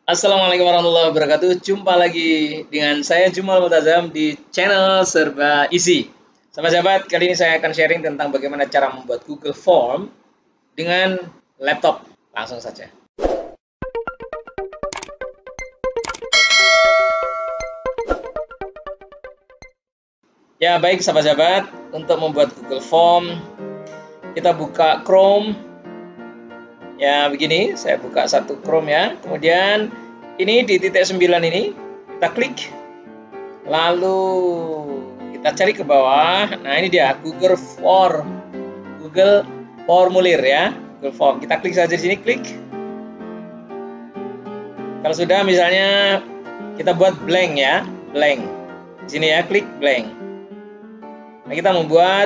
Assalamualaikum warahmatullahi wabarakatuh. Jumpa lagi dengan saya Jumal Mutazam di channel Serba Isi. Sahabat-sahabat, kali ini saya akan sharing tentang bagaimana cara membuat Google Form dengan laptop. Langsung saja. Ya, baik sahabat-sahabat, untuk membuat Google Form, kita buka Chrome. Ya, begini, saya buka satu Chrome ya. Kemudian ini di titik 9 ini, kita klik. Lalu kita cari ke bawah. Nah, ini dia Google Formulir ya. Google Form. Kita klik saja di sini, klik. Kalau sudah misalnya kita buat blank ya, blank. Di sini ya, klik blank. Nah, kita membuat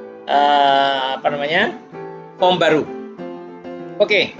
form baru. Oke,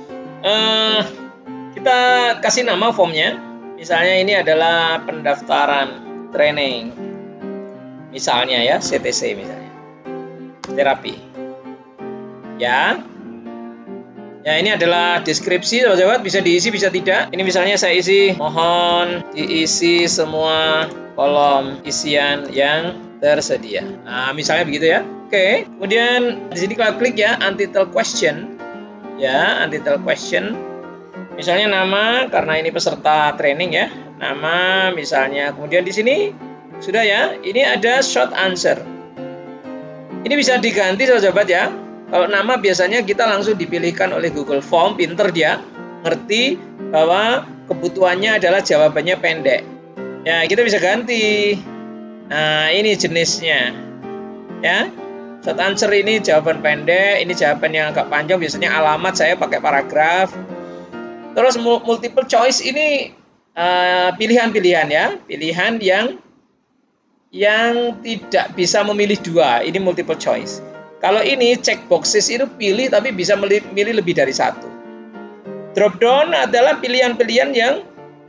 kita kasih nama formnya. Misalnya ini adalah pendaftaran training. Misalnya ya, CTC misalnya. Terapi. Ya. Ya, ini adalah deskripsi, sahabat, bisa diisi, bisa tidak. Ini misalnya saya isi, mohon diisi semua kolom isian yang tersedia. Nah, misalnya begitu ya. Oke, kemudian di sini kalau klik ya, untitled question. Ya, untitled question. Misalnya nama, karena ini peserta training ya. Nama misalnya. Kemudian di sini sudah ya, ini ada short answer. Ini bisa diganti sahabat ya. Kalau nama biasanya kita langsung dipilihkan oleh Google Form, pinter dia, ngerti bahwa kebutuhannya adalah jawabannya pendek. Ya, kita bisa ganti. Nah, ini jenisnya. Ya. Short answer ini jawaban pendek, ini jawaban yang agak panjang, biasanya alamat saya pakai paragraf. Terus multiple choice ini pilihan-pilihan ya, pilihan yang tidak bisa memilih dua, ini multiple choice. Kalau ini check boxes itu pilih tapi bisa memilih lebih dari satu. Drop down adalah pilihan-pilihan yang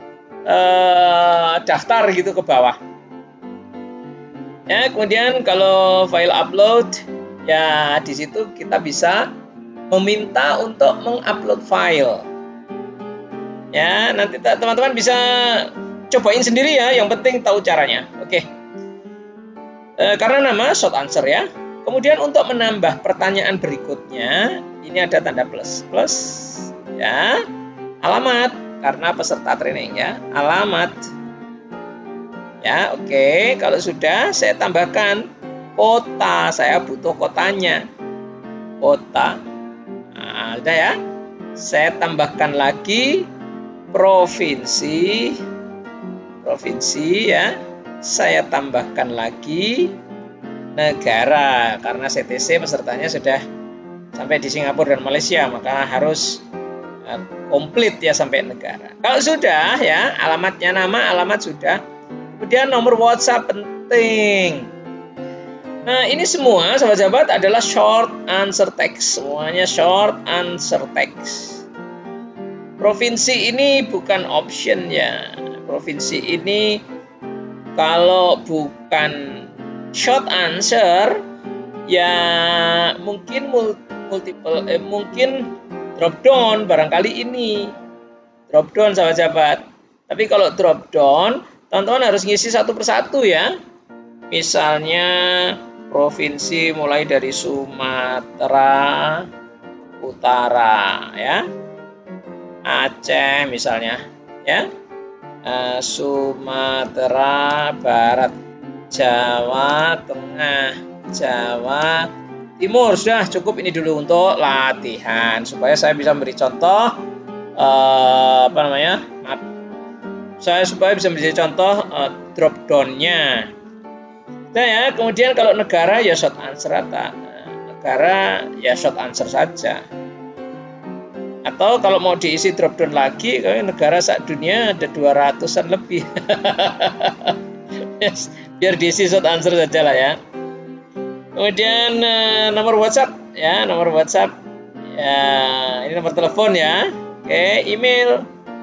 daftar gitu ke bawah. Ya, kemudian kalau file upload, ya di situ kita bisa meminta untuk mengupload file. Ya, nanti teman-teman bisa cobain sendiri ya, yang penting tahu caranya. Oke. Karena nama short answer ya. Kemudian untuk menambah pertanyaan berikutnya, ini ada tanda plus. Ya. Alamat, karena peserta training ya. Alamat. Ya, oke. Kalau sudah, saya tambahkan kota. Saya butuh kotanya. Kota. Nah, sudah ya. Saya tambahkan lagi provinsi. Provinsi ya. Saya tambahkan lagi negara. Karena CTC pesertanya sudah sampai di Singapura dan Malaysia, maka harus komplit ya sampai negara. Kalau sudah ya, alamatnya nama, alamat sudah. Kemudian nomor WhatsApp penting. Nah, ini semua sahabat-sahabat adalah short answer text. Semuanya short answer text. Provinsi ini bukan option ya. Provinsi ini kalau bukan short answer ya mungkin mungkin drop down, barangkali ini. Drop down sahabat-sahabat. Tapi kalau drop down, teman-teman harus ngisi satu persatu ya. Misalnya provinsi mulai dari Sumatera Utara ya. Aceh misalnya ya. Sumatera Barat, Jawa Tengah, Jawa Timur. Sudah cukup ini dulu untuk latihan supaya saya bisa beri contoh supaya bisa menjadi contoh drop down-nya. Nah ya, kemudian kalau negara ya short answer negara ya short answer saja. Atau kalau mau diisi drop down lagi, kalau negara saat dunia ada 200-an lebih. Yes, biar diisi short answer saja lah ya. Kemudian nomor WhatsApp ya, nomor WhatsApp ya, ini nomor telepon ya. Oke, email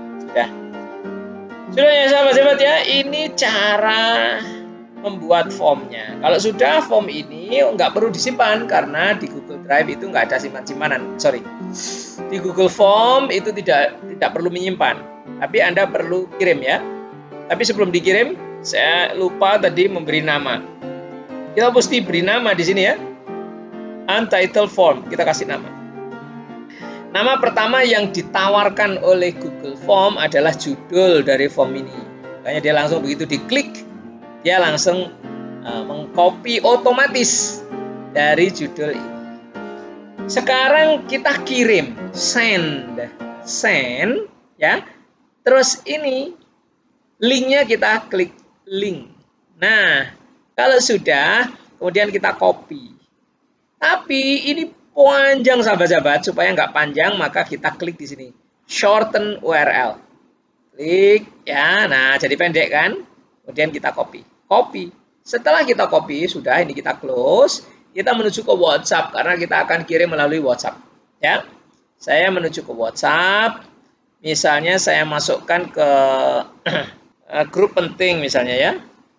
sudah ya sahabat-sahabat ya, ini cara membuat formnya. Kalau sudah form ini nggak perlu disimpan karena di Google Drive itu nggak ada simpan-simpanan. Sorry, di Google Form itu tidak perlu menyimpan. Tapi Anda perlu kirim ya. Tapi sebelum dikirim, saya lupa tadi memberi nama. Kita mesti beri nama di sini ya. Untitled form, kita kasih nama. Nama pertama yang ditawarkan oleh Google Form adalah judul dari form ini. Makanya dia langsung begitu diklik, dia langsung mengcopy otomatis dari judul ini. Sekarang kita kirim, send ya. Terus ini linknya kita klik link. Nah, kalau sudah, kemudian kita copy. Tapi ini panjang sahabat-sahabat, supaya nggak panjang maka kita klik di sini, shorten URL. Klik ya, nah jadi pendek kan? Kemudian kita copy. Setelah kita copy, sudah ini kita close. Kita menuju ke WhatsApp karena kita akan kirim melalui WhatsApp. Ya, saya menuju ke WhatsApp. Misalnya saya masukkan ke grup penting misalnya ya.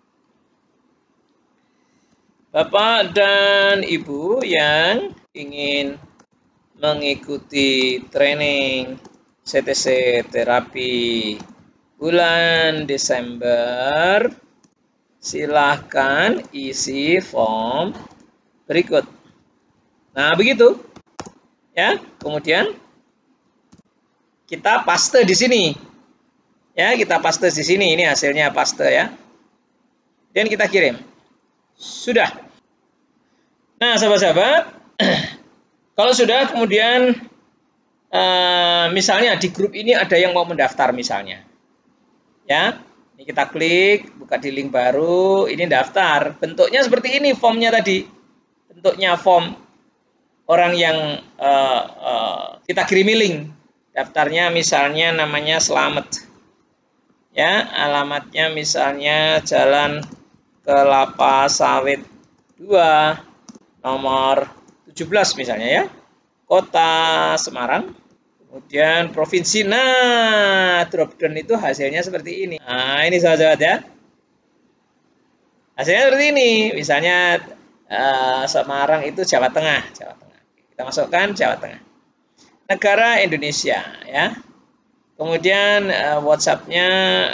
Bapak dan Ibu yang ingin mengikuti training CTC terapi bulan Desember, silahkan isi form berikut. Nah, begitu. Ya, kemudian kita paste di sini. Ya, kita paste di sini. Ini hasilnya paste ya. Dan kita kirim. Sudah. Nah, sahabat-sahabat, kalau sudah kemudian misalnya di grup ini ada yang mau mendaftar misalnya. Ya, ini kita klik, buka di link baru, ini daftar. Bentuknya seperti ini formnya tadi. Bentuknya form orang yang kita kirimi link. Daftarnya misalnya namanya Selamat. Ya, alamatnya misalnya Jalan Kelapa Sawit 2 nomor 17 misalnya ya. Kota Semarang. Kemudian provinsi. Nah, drop down itu hasilnya seperti ini. Nah, ini sahabat ya. Hasilnya seperti ini. Misalnya Semarang itu Jawa Tengah. Kita masukkan Jawa Tengah. Negara Indonesia ya. Kemudian WhatsApp-nya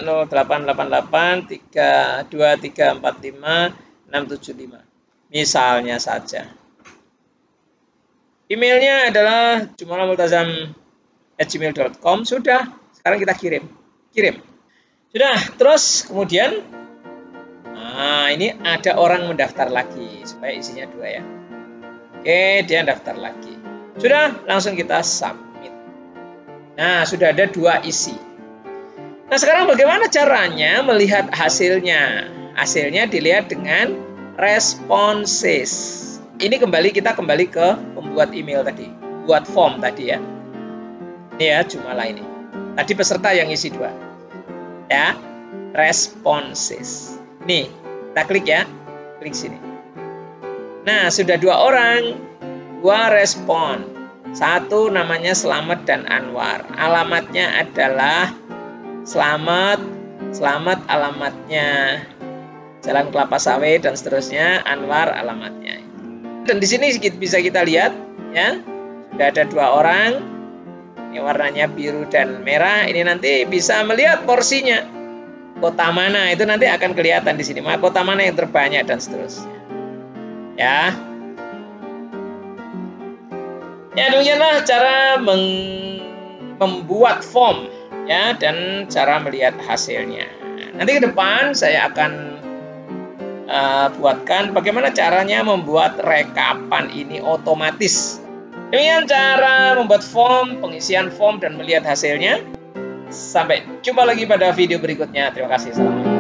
088832345675 misalnya saja. Emailnya adalah jumalamultazam@gmail.com. Sudah, sekarang kita kirim. Sudah, terus kemudian ini ada orang mendaftar lagi supaya isinya 2 ya. Oke, dia daftar lagi. Sudah, langsung kita submit. Nah, sudah ada 2 isi. Nah, sekarang bagaimana caranya melihat hasilnya? Hasilnya dilihat dengan responses. Ini kita kembali ke pembuat email tadi, buat form tadi ya. Ini ya, Jumala ini. Tadi peserta yang isi 2. Ya, responses. Nih, kita klik ya. Klik sini. Nah, sudah 2 orang, 2 respon. 1 namanya Selamat dan Anwar. Alamatnya adalah Selamat alamatnya Jalan Kelapa Sawit dan seterusnya, Anwar alamatnya. Dan di sini bisa kita lihat ya, sudah ada 2 orang. Ini warnanya biru dan merah. Ini nanti bisa melihat porsinya. Kota mana itu nanti akan kelihatan di sini. Kota mana yang terbanyak dan seterusnya. Ya. Ya, demikianlah cara membuat form ya, dan cara melihat hasilnya. Nanti ke depan saya akan buatkan bagaimana caranya membuat rekapan ini otomatis. Demikian cara membuat form, pengisian form dan melihat hasilnya. Sampai jumpa lagi pada video berikutnya. Terima kasih. Assalamualaikum.